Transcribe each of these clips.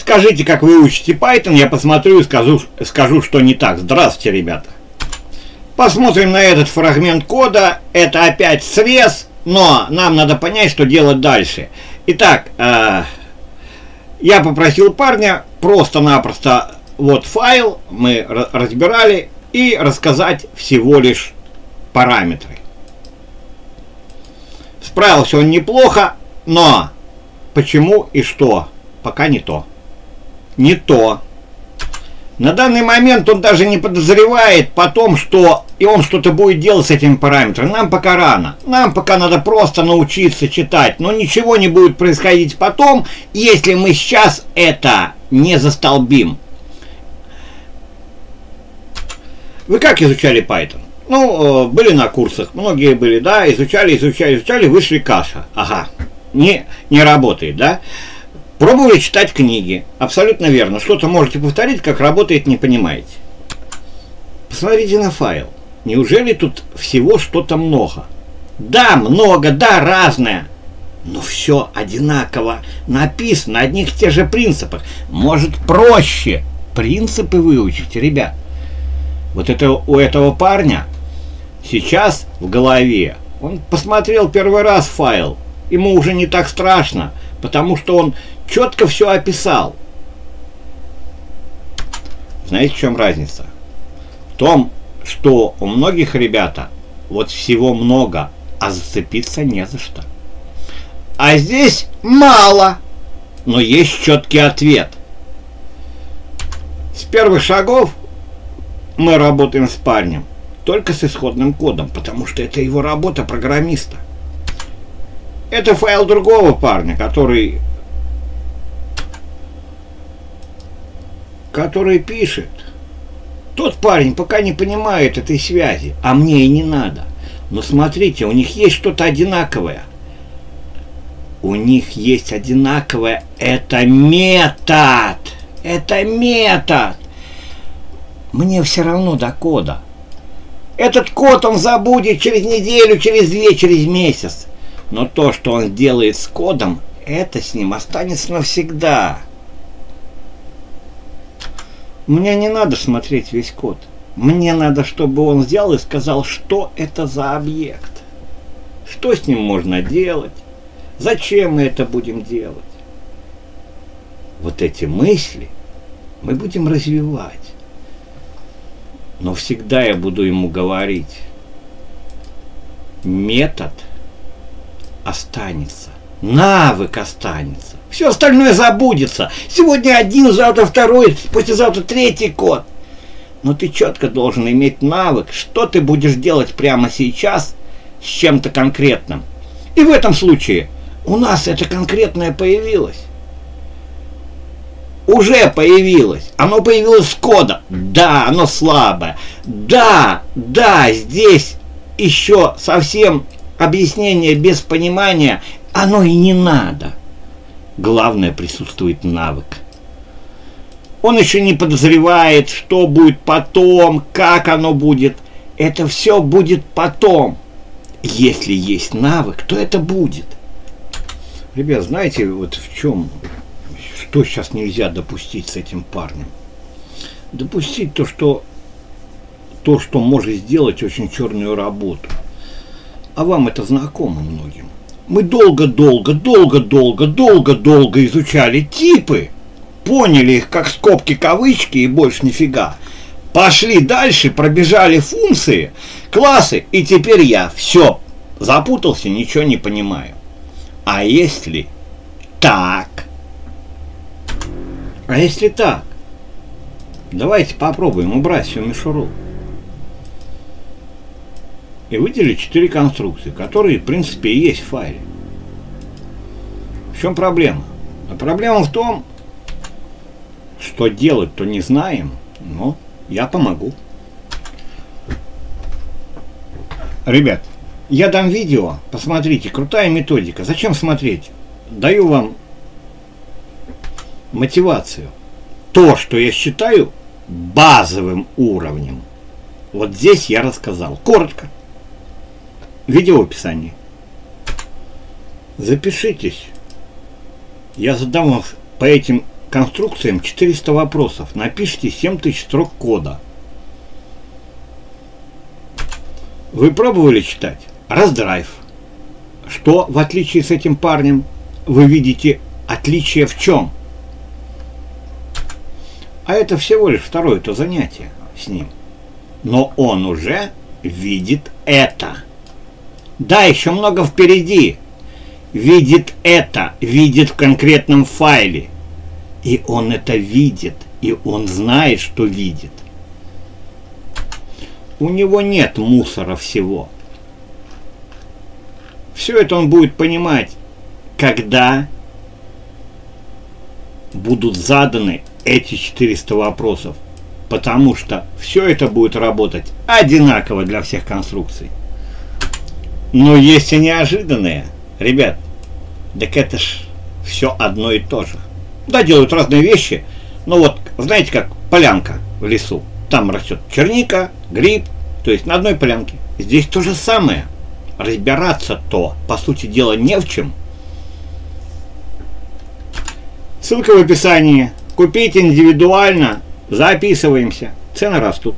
Скажите, как вы учите Python, я посмотрю и скажу, что не так. Здравствуйте, ребята. Посмотрим на этот фрагмент кода. Это опять срез, но нам надо понять, что делать дальше. Итак, я попросил парня просто-напросто вот файл, мы разбирали, и рассказать всего лишь параметры. Справился он неплохо, но почему и что? Пока не то. Не то. На данный момент он даже не подозревает потом, что и он что-то будет делать с этим параметром. Нам пока рано. Нам пока надо просто научиться читать. Но ничего не будет происходить потом, если мы сейчас это не застолбим. Вы как изучали Python? Ну, были на курсах, многие были, да, изучали, вышли каша. Ага, не работает, да? Пробовали читать книги, абсолютно верно. Что-то можете повторить, как работает, не понимаете. Посмотрите на файл. Неужели тут всего что-то много? Да, много, да, разное. Но все одинаково написано, на одних и тех же принципах. Может, проще принципы выучить, ребят. Вот это у этого парня сейчас в голове. Он посмотрел первый раз файл. Ему уже не так страшно, потому что он четко все описал. Знаете, в чем разница? В том, что у многих ребята вот всего много, а зацепиться не за что. А здесь мало, но есть четкий ответ. С первых шагов мы работаем с парнем только с исходным кодом, потому что это его работа программиста. Это файл другого парня, который пишет. Тот парень пока не понимает этой связи, а мне и не надо. Но смотрите, у них есть что-то одинаковое. У них есть одинаковое. Это метод. Это метод. Мне все равно до кода. Этот код он забудет через неделю, через две, через месяц. Но то, что он делает с кодом, это с ним останется навсегда. Мне не надо смотреть весь код. Мне надо, чтобы он взял и сказал, что это за объект. Что с ним можно делать. Зачем мы это будем делать. Вот эти мысли мы будем развивать. Но всегда я буду ему говорить. Метод останется. Навык останется. Все остальное забудется. Сегодня один, завтра второй, послезавтра третий код. Но ты четко должен иметь навык, что ты будешь делать прямо сейчас с чем-то конкретным. И в этом случае у нас это конкретное появилось. Уже появилось. Оно появилось с кода. Да, оно слабое. Да, здесь еще совсем объяснение без понимания. Оно и не надо. Главное, присутствует навык. Он еще не подозревает, что будет потом, как оно будет. Это все будет потом. Если есть навык, то это будет. Ребят, знаете, вот в чем, что сейчас нельзя допустить с этим парнем? Допустить то, что может сделать очень черную работу. А вам это знакомо многим. Мы долго изучали типы, поняли их как скобки, кавычки и больше нифига. Пошли дальше, пробежали функции, классы, и теперь я все запутался, ничего не понимаю. А если так? Давайте попробуем убрать всю мишуру. И выделить 4 конструкции, которые, в принципе, и есть в файле. В чем проблема? А проблема в том, что делать-то не знаем, но я помогу. Ребят, я дам видео, посмотрите, крутая методика. Зачем смотреть? Даю вам мотивацию. То, что я считаю базовым уровнем. Вот здесь я рассказал. Коротко. Видео в описании. Запишитесь. Я задам вам по этим конструкциям 400 вопросов. Напишите 7000 строк кода. Вы пробовали читать? Раздрайв. Что в отличие с этим парнем? Вы видите отличие в чем? А это всего лишь второе-то занятие с ним. Но он уже видит это. Да, еще много впереди. Видит это, видит в конкретном файле. И он это видит, и он знает, что видит. У него нет мусора всего. Все это он будет понимать, когда будут заданы эти 400 вопросов. Потому что все это будет работать одинаково для всех конструкций. Но есть и неожиданные. Ребят, так это ж все одно и то же. Да, делают разные вещи. Но вот, знаете, как полянка в лесу. Там растет черника, гриб. То есть на одной полянке. Здесь то же самое. Разбираться-то, по сути дела, не в чем. Ссылка в описании. Купить индивидуально. Записываемся. Цены растут.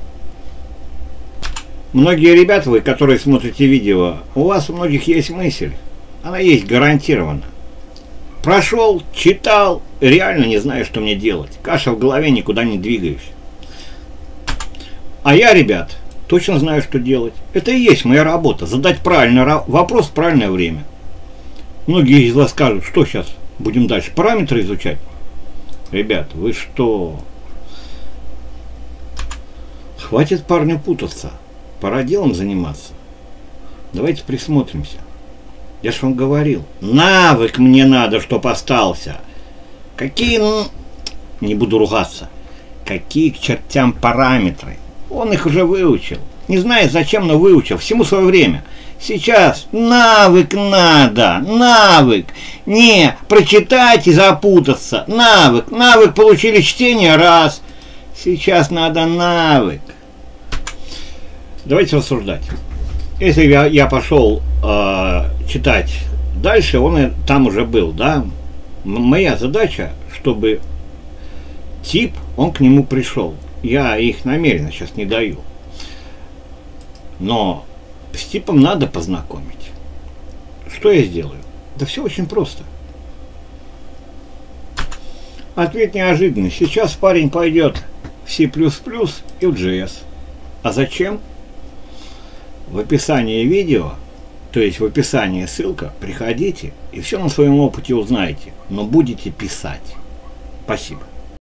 Многие ребята, вы, которые смотрите видео, у вас у многих есть мысль. Она есть гарантированно. Прошел, читал, реально не знаю, что мне делать. Каша в голове, никуда не двигаюсь. А я, ребят, точно знаю, что делать. Это и есть моя работа. Задать правильный вопрос в правильное время. Многие из вас скажут, что сейчас будем дальше параметры изучать. Ребят, вы что? Хватит парню путаться. Пора делом заниматься. Давайте присмотримся. Я ж вам говорил. Навык мне надо, чтоб остался. Какие... Не буду ругаться. Какие к чертям параметры? Он их уже выучил. Не знает зачем, но выучил. Всему свое время. Сейчас навык надо. Навык. Не прочитать и запутаться. Навык. Навык получили чтение раз. Сейчас надо навык. Давайте рассуждать. Если я пошел читать дальше, он там уже был, да? Моя задача, чтобы тип, он к нему пришел. Я их намеренно сейчас не даю. Но с типом надо познакомить. Что я сделаю? Да все очень просто. Ответ неожиданный. Сейчас парень пойдет в C++ и в JS. А зачем? В описании видео, то есть в описании ссылка, приходите и все на своем опыте узнаете, но будете писать. Спасибо.